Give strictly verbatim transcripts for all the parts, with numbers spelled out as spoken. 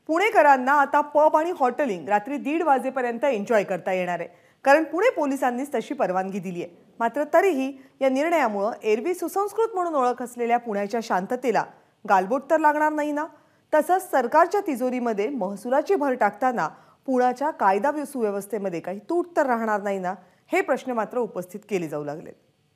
पुणेकरांना आता पब आणि हॉटेलिंग रात्री दीड वाजेपर्यंत एन्जॉय करता येणार आहे, कारण पुणे पोलिसांनीच तशी परवानगी दिली आहे। मात्र तरीही या निर्णयामुळे एरवी सुसंस्कृत म्हणून ओळख असलेल्या पुण्याच्या शांततेला गालबोट तर लागणार नाही ना। तसंच सरकारच्या तिजोरीमध्ये महसुलाची भर टाकताना पुण्याच्या कायदा सुव्यवस्थेमध्ये काही तूट तर राहणार नाही ना, हे प्रश्न मात्र उपस्थित केले जाऊ लागले।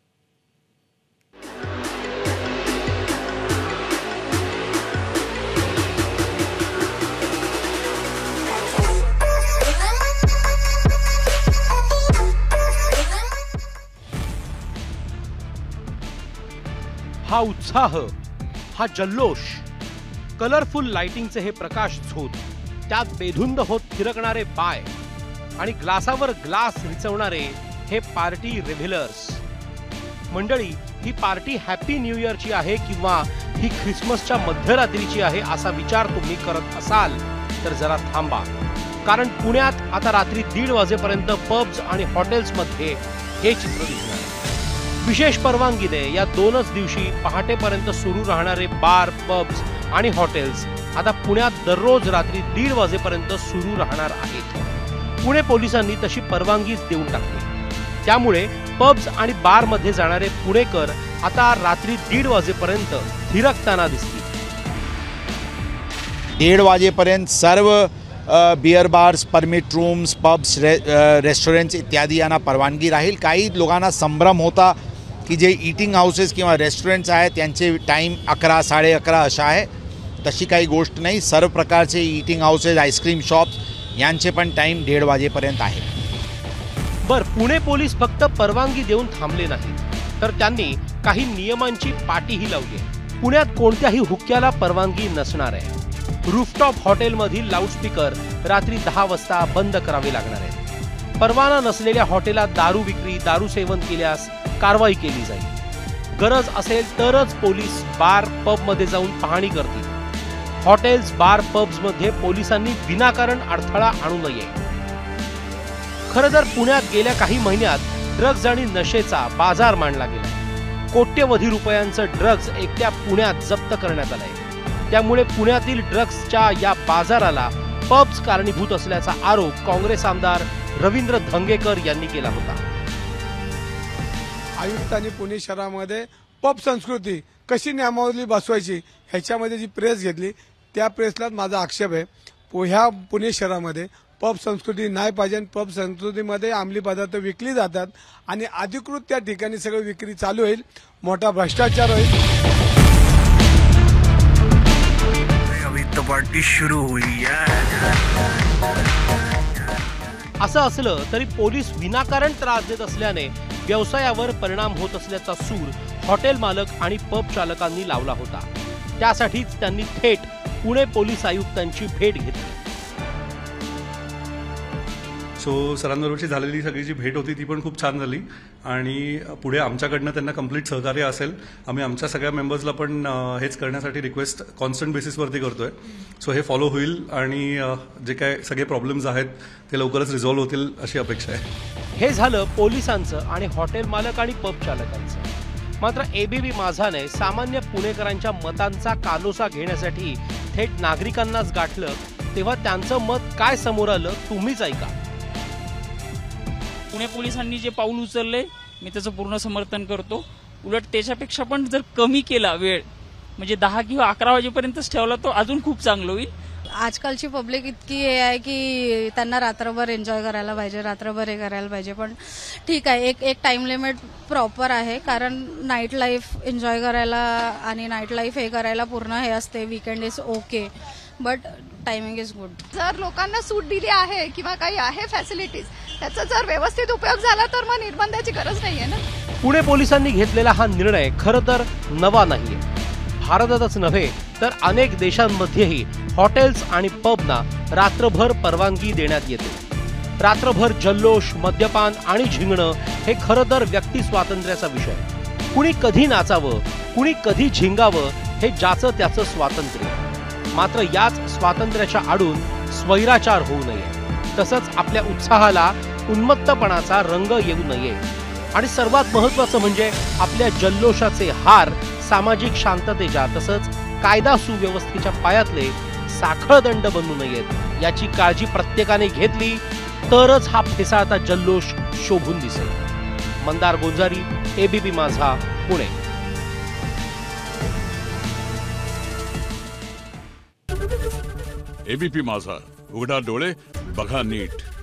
हा उत्साह, हा जल्लोष, कलरफुल लाइटिंगचे हे प्रकाश झोत, त्यात बेधुंद होत फिरकणारे पाय आणि ग्लासावर ग्लास रिचवणारे हे पार्टी रिव्हिलर्स। मंडळी, ही पार्टी हॅपी न्यू इयरची आहे किंवा ही ख्रिसमसच्या मध्यरात्रीची आहे असा विचार तुम्ही करत असाल तर जरा थांबा, कारण पुण्यात आता रात्री दीड वाजेपर्यंत पब्स आणि हॉटेल्स मध्ये हे चित्र दिसणार आहे। विशेष परवानगीने या दोनच दिवशी पहाटेपर्यंत सुरू राहणारे बार, पब्स आणि हॉटेल्स आता पुण्यात दररोज रात्री दीड वाजेपर्यंत सुरू राहणार आहेत। पुणे पोलिसांनी तशी परवानगी देऊन टाकली, त्यामुळे पब्स आणि बार मध्ये जाणारे पुणेकर आता रात्री दीड वाजेपर्यंत थिरकताना दिसतील। दीड वाजेपर्यंत सर्व beer bars, permit rooms, pubs, रे, रेस्टॉरंट्स इत्यादी यांना परवानगी राहील। काही लोकांना संभ्रम होता की जे ईटिंग हाऊसेस किंवा रेस्टॉरंट्स आहेत त्यांचे टाइम अकरा साडे अकरा अशा आहे, तशी काही गोष्ट नाही। सर्व प्रकारचे ईटिंग हाऊसेस, आईस्क्रीम शॉप्स यांचे पण टाइम दीड वाजेपर्यंत आहे। बर, पुणे पोलीस फक्त परवानगी देऊन थांबले नाहीत, तर त्यांनी काही नियमांची पाटीही लावली आहे। पुण्यात कोणत्याही हुक्क्याला परवानगी नसणार आहे। रूफटॉप हॉटेल मधील लाऊडस्पीकर रात्री दहा वाजता बंद करावे लागणार आहेत। परवाना नसलेल्या हॉटेलात दारू विक्री, दारू सेवन केल्यास कारवाई केली जाईल। गरज असेल तरच पोलीस बार, पब मध्ये जाऊन पाहणी करतील। हॉटेल्स, बार, पब्स मध्ये पोलिसांनी विनाकारण अडथळा आणू नये। खरं तर पुण्यात गेल्या काही महिन्यात ड्रग्ज आणि नशेचा बाजार मांडला गेला। कोट्यवधी रुपयांचं ड्रग्ज एकट्या पुण्यात जप्त करण्यात आलंय। त्यामुळे पुण्यातील ड्रग्सच्या या बाजाराला पब्स कारणीभूत असल्याचा आरोप काँग्रेस आमदार रवींद्र धंगेकर यांनी केला होता। आयुक्तांनी पुणे शहरामध्ये पब संस्कृती कशी नियमावली बसवायची ह्याच्यामध्ये जी प्रेस घेतली, त्या प्रेसला माझा आक्षेप आहे। ह्या पुणे शहरामध्ये पब संस्कृती नाही पाहिजे। पब संस्कृतीमध्ये अंमली पदार्थ विकली जातात आणि अधिकृत त्या ठिकाणी सगळं विक्री चालू होईल, मोठा भ्रष्टाचार होईल। अभी तो पार्टी शुरू हुई है। असं असलं तरी पोलीस विनाकारण त्रास देत असल्याने व्यवसायावर परिणाम होत असल्याचा सूर हॉटेल मालक आणि पब चालकांनी लावला होता। त्यासाठीच त्यांनी थेट पुणे पोलीस आयुक्तांची भेट घेतली। सो सरांबरोबरची झालेली सगळी जी भेट होती ती पण खूप छान झाली आणि पुढे आमच्याकडनं त्यांना कंप्लीट सहकार्य असेल। आम्ही आमच्या सगळ्या मेंबर्सला पण हेच करण्यासाठी रिक्वेस्ट कॉन्स्टंट बेसिसवरती करतोय। सो हे फॉलो होईल आणि जे काय सगळे प्रॉब्लेम्स आहेत ते लवकरच रिझॉल्व्ह होतील अशी अपेक्षा आहे। हे झालं पोलिसांचं आणि हॉटेल मालक आणि पब चालकांचं। मात्र एबीपी माझाने सामान्य पुणेकरांच्या मतांचा कालोसा घेण्यासाठी थेट नागरिकांनाच गाठलं, तेव्हा त्यांचं मत काय समोर आलं तुम्हीच ऐका। पुणे पोलिसांनी जे पाऊल उचलले मी त्याचं पूर्ण समर्थन करतो। उलट त्याच्यापेक्षा पण जर कमी केला वेळ, म्हणजे दहा किंवा अकरा वाजेपर्यंतच ठेवला तो अजून खूप चांगलं होईल। आजकालची पब्लिक इतकी हे आहे की त्यांना रात्रभर एन्जॉय करायला पाहिजे, रात्रभर हे करायला पाहिजे, पण ठीक आहे, एक एक टाइम लिमिट प्रॉपर आहे, कारण नाईट लाईफ एन्जॉय करायला आणि नाईट लाईफ हे करायला पूर्ण हे असते। Weekend is okay, but timing is good. जर लोकांना सूट दिली आहे किंवा काही आहे फॅसिलिटीज, त्याचा जर व्यवस्थित उपयोग झाला तर मग निर्बंधाची गरज नाहीये ना। पुणे पोलिसांनी घेतलेला हा निर्णय खरं तर नवा नाहीये। भारतातच नव्हे तर अनेक देशांमध्येही हॉटेल्स आणि पबना रात्रभर परवानगी देण्यात येते। रात्रभर जल्लोष, मद्यपान आणि झिंगणं हे खरं तर व्यक्ती स्वातंत्र्याचा विषय। कुणी कधी नाचावं, कुणी कधी झिंगावं हे ज्याचं त्याचं स्वातंत्र्य। मात्र याच स्वातंत्र्याच्या आडून स्वैराचार होऊ नये, तसंच आपल्या उत्साहाला उन्मत्तपणाचा रंग येऊ नये आणि सर्वात महत्त्वाचं म्हणजे आपल्या जल्लोषाचे हार सामाजिक शांततेच्या तसंच कायदा सुव्यवस्थेच्या पायातले साखळदंड बनू नयेत याची काळजी प्रत्येकाने घेतली तरच हा फेसाळता जल्लोष शोभून दिसेल. मंदार गोंजारी, एबीपी माझा, पुणे. एबीपी माझा, उघडा डोळे बघा नीट.